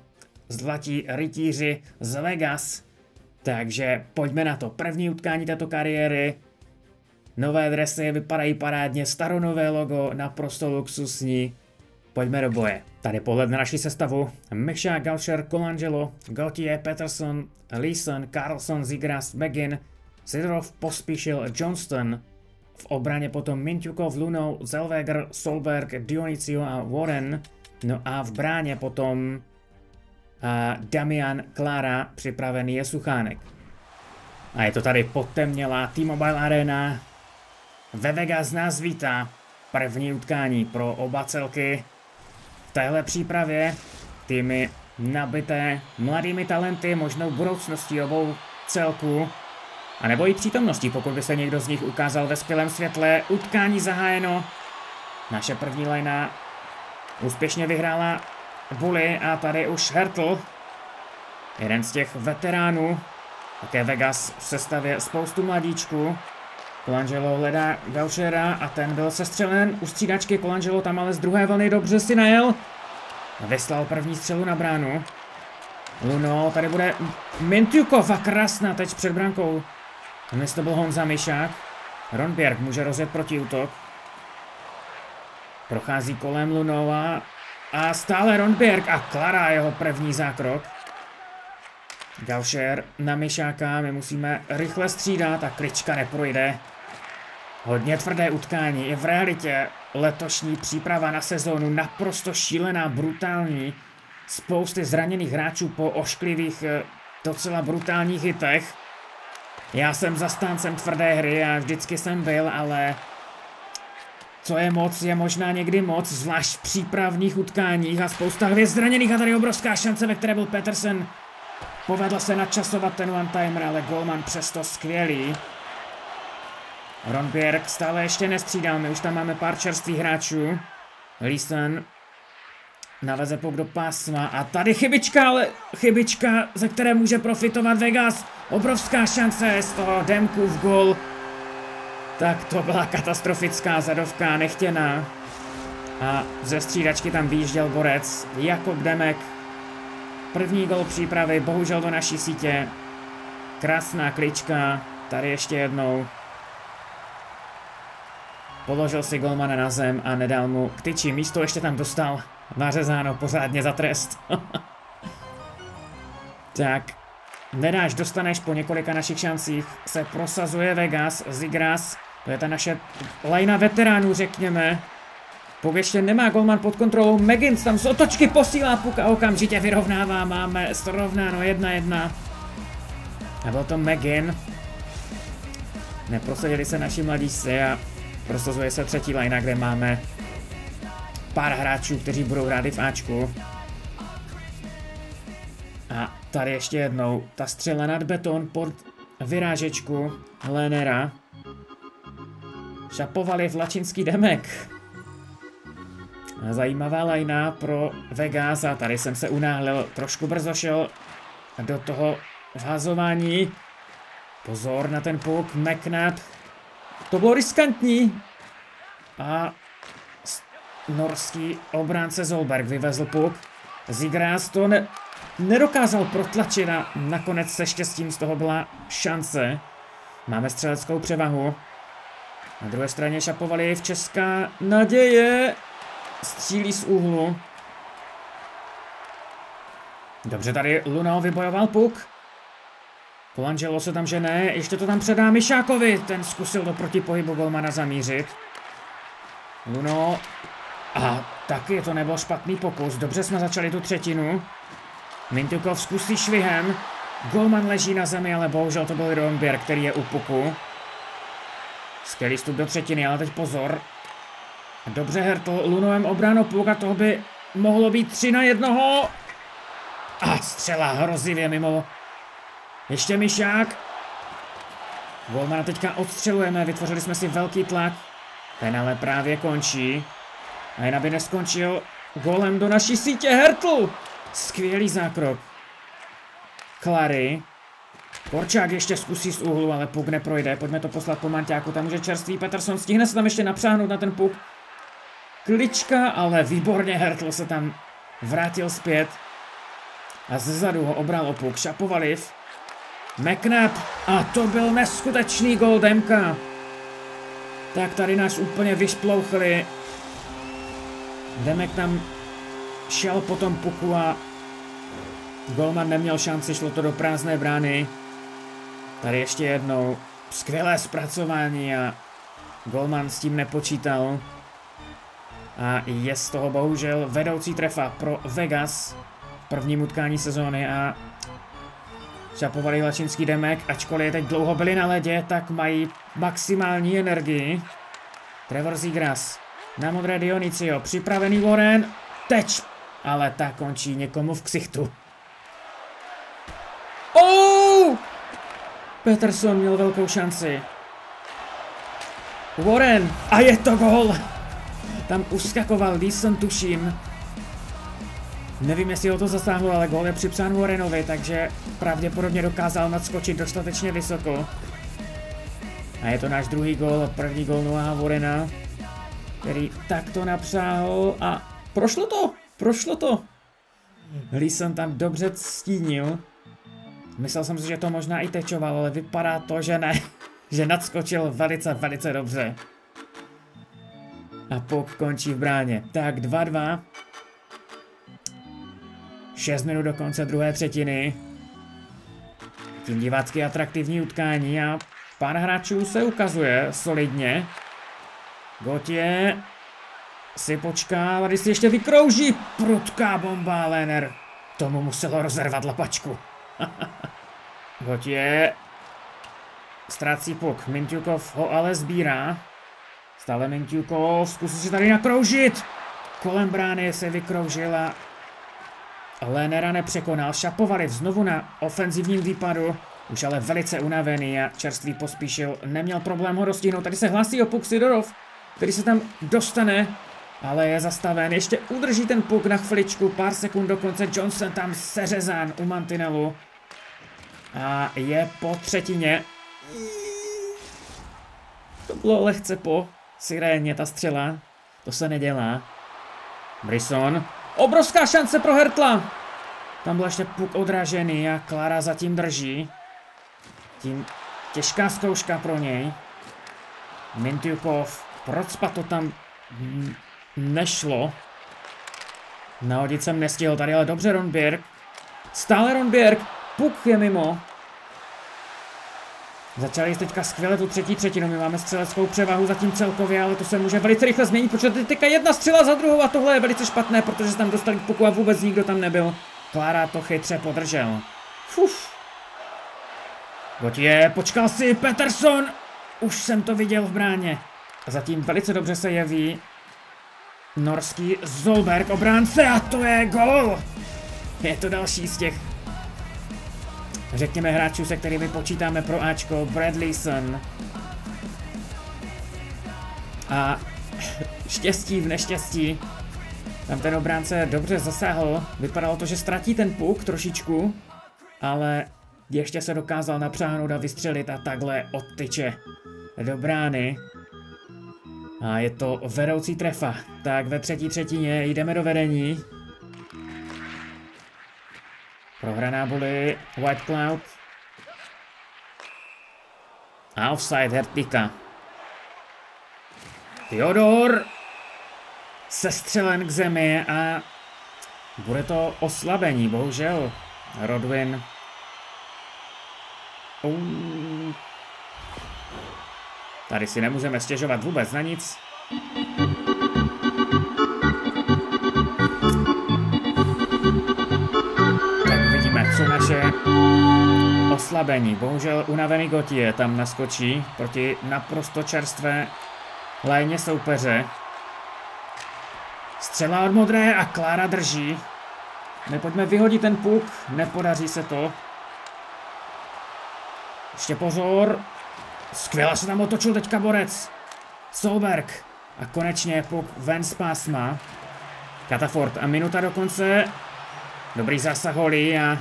Zlatí rytíři z Vegas. Takže pojďme na to. První utkání této kariéry. Nové dresy vypadají parádně, staronové logo, naprosto luxusní. Pojďme do boje. Tady pohled na naši sestavu. Miša, Gaucher, Colangelo, Gauthier, Peterson, Leeson, Carlson, Zigras, Begin, Sidorov, Pospíšil, Johnston. V obraně potom Mintukov, Luno, Zellweger, Solberg, Dionisio a Warren. No a v bráně potom a Damian, Klára, připravený je Suchánek. A je to tady potemnělá T-Mobile Arena. Ve Vegas nás vítá první utkání pro oba celky. V téhle přípravě týmy nabité mladými talenty, možnou budoucností obou celků, a nebo i přítomností, pokud by se někdo z nich ukázal ve skvělém světle. Utkání zahájeno. Naše první lajna úspěšně vyhrála Bully a tady už Hertl, jeden z těch veteránů, také Vegas v sestavě spoustu mladíčků. Colangelo hledá Gauchera a ten byl sestřelen u střídačky. Colangelo tam ale z druhé vlny dobře si najel. Vyslal první střelu na bránu. Luno, tady bude Mintukov a krásná teď před brankou. Dnes to byl Honza Myšák. Ronbjerg může rozjet protiútok. Prochází kolem Lunova a stále Ronbjerg a Klara jeho první zákrok. Gaucher na Myšáka, my musíme rychle střídat a Klička neprojde. Hodně tvrdé utkání, i v realitě letošní příprava na sezónu naprosto šílená, brutální. Spousty zraněných hráčů po ošklivých, docela brutálních hitech. Já jsem zastáncem tvrdé hry a vždycky jsem byl, ale co je moc, je možná někdy moc, zvlášť v přípravných utkáních a spousta hvězd zraněných a tady obrovská šance, ve které byl Petersen. Povedl se nadčasovat ten one-timer, ale golman přesto skvělý. Ronbjerg stále ještě nestřídal, my už tam máme pár čerstvých hráčů. Leeson naveze puk do pásma a tady chybička, ale chybička, ze které může profitovat Vegas. Obrovská šance z toho Demkův gol. Tak to byla katastrofická zadovka, nechtěná. A ze střídačky tam vyjížděl borec Jakub Demek. První gol přípravy, bohužel do naší sítě. Krásná klička, tady ještě jednou. Položil si golmana na zem a nedal mu k tyči. Místo ještě tam dostal nařezáno pořádně za trest. Tak, nedáš, dostaneš, po několika našich šancích se prosazuje Vegas, Zigras. To je ta naše lajna veteránů, řekněme. Puk ještě nemá golman pod kontrolou. Megins tam z otočky posílá puk a okamžitě vyrovnává. Máme srovnáno jedna jedna. A byl to Megin. Neprosadili se naši mladíci a prosazuje se třetí lajna, kde máme pár hráčů, kteří budou hrát i v Ačku. A tady ještě jednou ta střela nad beton pod vyrážečku Lénera. Šapovali Vlačinský Demek. Zajímavá lajna pro Vegas a tady jsem se unáhlil, trošku brzo šel do toho vhazování. Pozor na ten puk, McNabb. To bylo riskantní. A norský obránce Zolberg vyvezl puk. Zigras to ne nedokázal protlačit a nakonec se štěstím z toho byla šance. Máme střeleckou převahu. Na druhé straně Šapovali v Česká naděje. Střílí z úhlu. Dobře, tady Luno vybojoval puk. Colangelo se tam žene, ještě to tam předá Myšákovi. Ten zkusil do protipohybu golmana zamířit. Luno. A taky to nebyl špatný pokus. Dobře jsme začali tu třetinu. Mintukov zkusí švihem. Golman leží na zemi, ale bohužel to byl Ronbjerg, který je u puku. Skvělý vstup do třetiny, ale teď pozor. Dobře Hertl, Lunovem obráno puk a toho by mohlo být tři na jednoho. A střela hrozivě mimo. Ještě Myšák. Golmana teďka odstřelujeme, vytvořili jsme si velký tlak. Ten ale právě končí. A jen aby neskončil golem do naší sítě Hertl. Skvělý zákrok. Klary. Korčák ještě zkusí z úhlu, ale puk neprojde. Pojďme to poslat po Manťáku, tam může čerstvý Peterson. Stihne se tam ještě napřáhnout na ten puk. Klička, ale výborně Hertl se tam vrátil zpět. A zezadu ho obral o puk. Šapovaliv. McNabb. A to byl neskutečný gol Demka. Tak tady nás úplně vyšplouchli. Demek tam šel po tom puku a golman neměl šanci, šlo to do prázdné brány. Tady ještě jednou skvělé zpracování a golman s tím nepočítal. A je z toho bohužel vedoucí trefa pro Vegas v prvním utkání sezóny a Šapovali Vlačinský Demek, ačkoliv teď dlouho byli na ledě, tak mají maximální energii. Trevor Zigras na modré Dionicio, připravený Warren, teď, ale ta končí někomu v ksichtu. Oh! Peterson měl velkou šanci. Warren, a je to gól! Tam uskakoval Leeson, tuším. Nevím, jestli ho to zasáhlo, ale gól je připsán Warrenovi, takže pravděpodobně dokázal nadskočit dostatečně vysoko. A je to náš druhý gól, první gól Noaha Warrena, který takto napřáhl a prošlo to, prošlo to. Leeson tam dobře stínil. Myslel jsem si, že to možná i tečoval, ale vypadá to, že ne. Že nadskočil velice, velice dobře. A puk končí v bráně. Tak dva dva. šest minut do konce druhé třetiny. Tím divácky atraktivní utkání a pár hráčů se ukazuje solidně. Gauthier si počká, tady si ještě vykrouží. Prudká bomba, Lehner. Tomu muselo rozervat lapačku. Gauthier ztrácí puk. Mintyukov ho ale sbírá. Stále Mintyukov zkusí si tady nakroužit. Kolem brány se vykroužil a Lehnera nepřekonal. Šapovaliv znovu na ofenzivním výpadu. Už ale velice unavený a čerstvý Pospíšil neměl problém ho dostihnout. Tady se hlásí o puk Sidorov, který se tam dostane, ale je zastaven. Ještě udrží ten puk na chviličku, pár sekund do konce. Johnson tam seřezán u mantinelu. A je po třetině. To bylo lehce po siréně ta střela. To se nedělá. Brisson. Obrovská šance pro Hertla. Tam byl ještě puk odražený a Klára zatím drží. Tím těžká zkouška pro něj. Mintyukov. Procpat to tam nešlo. Nahodit jsem nestihl tady, ale dobře Ronbjerg. Stále Ronbjerg. Puk je mimo. Začali teďka skvěle tu třetí třetinu, my máme střeleckou převahu zatím celkově, ale to se může velice rychle změnit, protože teďka jedna střela za druhou a tohle je velice špatné, protože se tam dostali k puku a vůbec nikdo tam nebyl. Klára to chytře podržel. Fuf. Gauthier, počkal si, Peterson! Už jsem to viděl v bráně. A zatím velice dobře se jeví norský Zolberg, obránce, a to je gól! Je to další z těch, řekněme, hráčů, se kterými počítáme pro Ačko. Bradleyson. A štěstí v neštěstí. Tam ten obránce dobře zasáhl. Vypadalo to, že ztratí ten puk trošičku, ale ještě se dokázal napřáhnout a vystřelit a takhle odtyče do brány. A je to vedoucí trefa. Tak ve třetí třetině jdeme do vedení. Prohraná boli White Cloud. A offside Hertlíka. Theodor sestřelen k zemi a bude to oslabení, bohužel. Rodwin. Uh. Tady si nemůžeme stěžovat vůbec na nic. Co naše oslabení. Bohužel unavený Gauthier tam naskočí proti naprosto čerstvé léně soupeře. Střela od modré a Klára drží. My pojďme vyhodit ten puk, nepodaří se to. Ještě pozor. Skvěle se tam otočil teďka borec. Solberg. A konečně puk ven z pásma. Cataford a minuta do konce. Dobrý zásah Holly a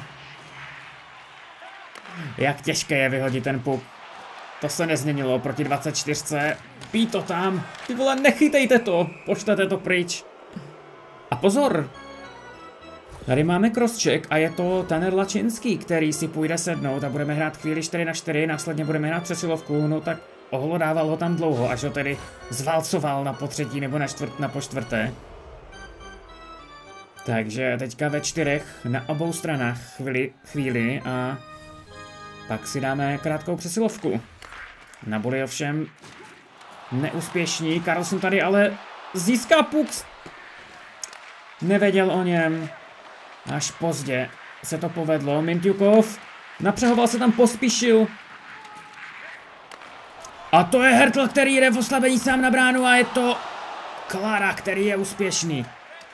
jak těžké je vyhodit ten puk. To se nezměnilo proti dvacet čtyřce. Pí to tam. Ty vole, nechytejte to. Pošlete to pryč. A pozor. Tady máme crosscheck a je to Tanner Lačinský, který si půjde sednout a budeme hrát chvíli čtyři na čtyři. Následně budeme hrát přesilovku. No tak ohlodával ho tam dlouho, až ho tedy zvalcoval na potřetí nebo na, čtvrt, na počtvrté. Takže teďka ve čtyřech na obou stranách chvíli, chvíli a pak si dáme krátkou přesilovku. Na boli ovšem neúspěšní. Karlsson tady ale získá puk. Nevěděl o něm. Až pozdě se to povedlo. Mintyukov napřehoval se tam, Pospíšil. A to je Hertl, který jde v oslabení sám na bránu a je to Klára, který je úspěšný.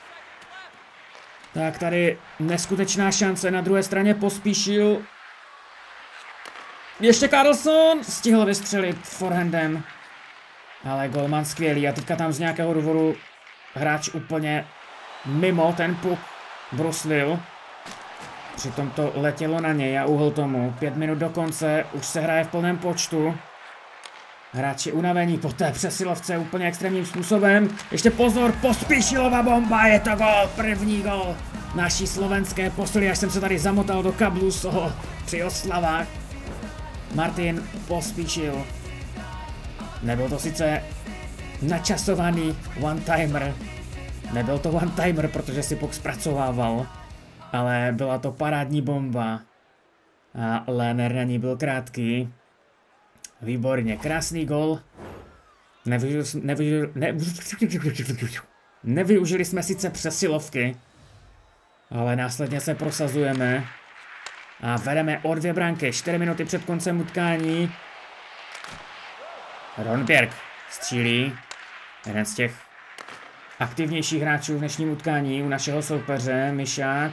Tak tady neskutečná šance, na druhé straně Pospíšil. Ještě Karlsson stihl vystřelit forehandem. Ale golman skvělý a teďka tam z nějakého důvodu hráč úplně mimo ten puk bruslil. Přitom to letělo na něj a uhl tomu. Pět minut do konce, už se hraje v plném počtu. Hráči unavení po té přesilovce úplně extrémním způsobem. Ještě pozor, Pospíšilova bomba, je to gol, první gol naší slovenské posily, až jsem se tady zamotal do kablu z toho při oslavách. Martin Pospíšil. Nebyl to sice načasovaný one-timer. Nebyl to one-timer, protože si puk zpracovával. Ale byla to parádní bomba. A Lerner na ní byl krátký. Výborně, krásný gol. Nevyužili, nevyužili, ne, nevyužili jsme sice přesilovky, ale následně se prosazujeme a vedeme o dvě branky. čtyři minuty před koncem utkání. Ronbjerg střílí. Jeden z těch aktivnějších hráčů v dnešním utkání u našeho soupeře, Myšák.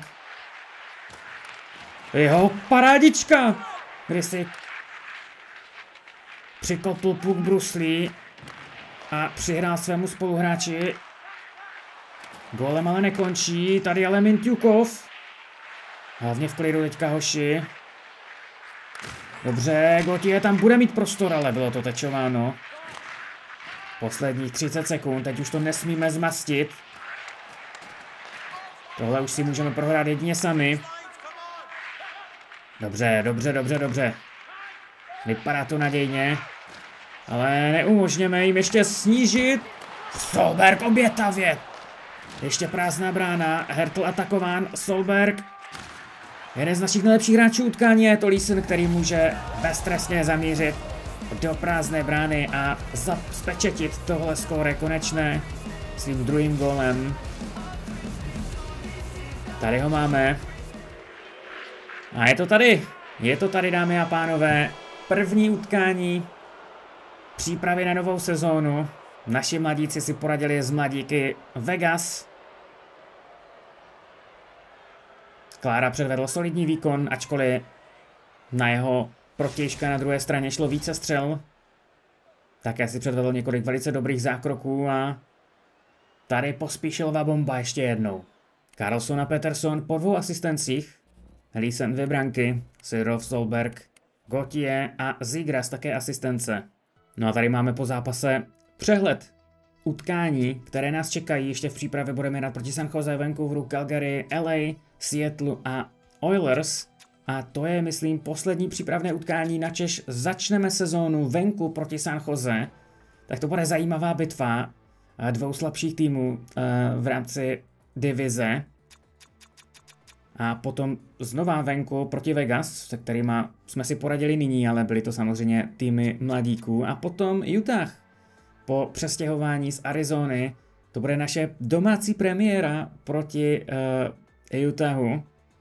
Jeho parádička, kdy si přikopl puk bruslí a přihrál svému spoluhráči. Gólem ale nekončí, tady ale Mintiukov. Hlavně v klidu teďka hoši. Dobře, Gauthier tam bude mít prostor, ale bylo to tečováno. Posledních třicet sekund, teď už to nesmíme zmastit. Tohle už si můžeme prohrát jedině sami. Dobře, dobře, dobře, dobře. Vypadá to nadějně. Ale neumožněme jim ještě snížit. Solberg obětavě. Ještě prázdná brána. Hertl atakován. Solberg. Jeden z našich nejlepších hráčů utkání je to Leeson, který může beztrestně zamířit do prázdné brány a zapečetit tohle skóre konečné svým druhým gólem. Tady ho máme. A je to tady. Je to tady, dámy a pánové. První utkání přípravy na novou sezónu. Naši mladíci si poradili s mladíky Vegas. Klára předvedl solidní výkon, ačkoliv na jeho protějška na druhé straně šlo více střel. Také si předvedl několik velice dobrých zákroků a tady Pospíšilová bomba ještě jednou. Karlsson a Peterson po dvou asistencích. Leeson dvě branky, Sirov, Solberg, Gauthier a Zigras také asistence. No a tady máme po zápase přehled utkání, které nás čekají. Ještě v přípravě budeme hrát proti San Jose, Vancouveru, Calgary, L A, Seattle a Oilers. A to je, myslím, poslední přípravné utkání, načež začneme sezónu venku proti San Jose. Tak to bude zajímavá bitva dvou slabších týmů uh, v rámci divize. A potom znova venku proti Vegas, se kterými jsme si poradili nyní, ale byly to samozřejmě týmy mladíků. A potom Utah. Po přestěhování z Arizony. To bude naše domácí premiéra proti uh, Utahu.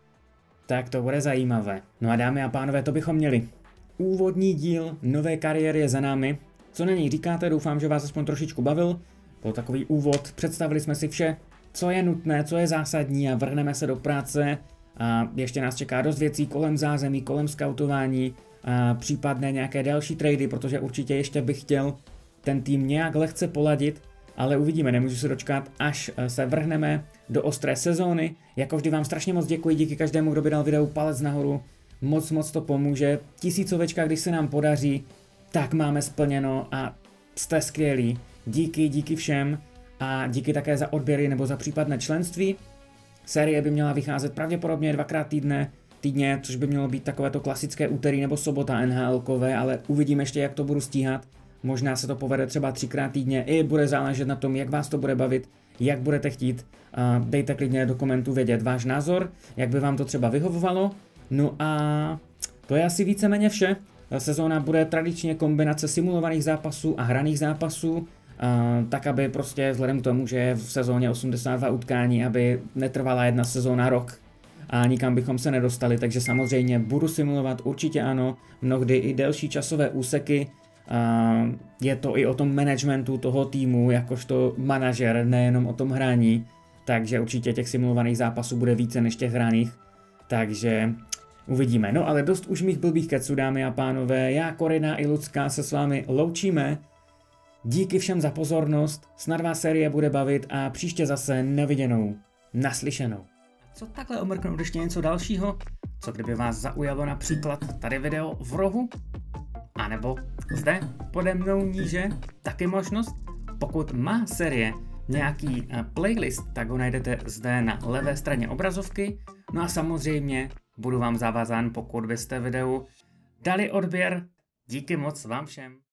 Tak to bude zajímavé. No a dámy a pánové, to bychom měli. Úvodní díl nové kariéry je za námi. Co na něj říkáte, doufám, že vás aspoň trošičku bavil. Byl takový úvod, představili jsme si vše, co je nutné, co je zásadní a vrhneme se do práce. A ještě nás čeká dost věcí kolem zázemí, kolem skautování, a případné nějaké další trady, protože určitě ještě bych chtěl ten tým nějak lehce poladit, ale uvidíme, nemůžu se dočkat, až se vrhneme do ostré sezóny. Jako vždy vám strašně moc děkuji, díky každému, kdo by dal videu palec nahoru, moc moc to pomůže. Tisícovečka, když se nám podaří, tak máme splněno a jste skvělí. Díky, díky všem a díky také za odběry nebo za případné členství. Série by měla vycházet pravděpodobně dvakrát týdne, týdně, což by mělo být takovéto klasické úterý nebo sobota N H L-kové, ale uvidím ještě, jak to budu stíhat. Možná se to povede třeba třikrát týdně, i bude záležet na tom, jak vás to bude bavit, jak budete chtít. Uh, dejte klidně do komentů vědět váš názor, jak by vám to třeba vyhovovalo. No a to je asi víceméně vše. Sezóna bude tradičně kombinace simulovaných zápasů a hraných zápasů, uh, tak aby prostě vzhledem k tomu, že je v sezóně osmdesát dva utkání, aby netrvala jedna sezóna rok a nikam bychom se nedostali, takže samozřejmě budu simulovat, určitě ano, mnohdy i delší časové úseky. Uh, je to i o tom managementu toho týmu, jakožto manažer, nejenom o tom hraní, takže určitě těch simulovaných zápasů bude více než těch hraných, takže uvidíme. No ale dost už mých blbých keců, dámy a pánové, já, Korina i Lucka se s vámi loučíme. Díky všem za pozornost, snad vás série bude bavit a příště zase neviděnou, naslyšenou. Co takhle omrknout ještě něco dalšího? Co kdyby vás zaujalo například tady video v rohu? A nebo zde pode mnou níže taky možnost. Pokud má série nějaký playlist, tak ho najdete zde na levé straně obrazovky. No a samozřejmě Budu vám zavázán, pokud byste videu dali odběr. Díky moc vám všem.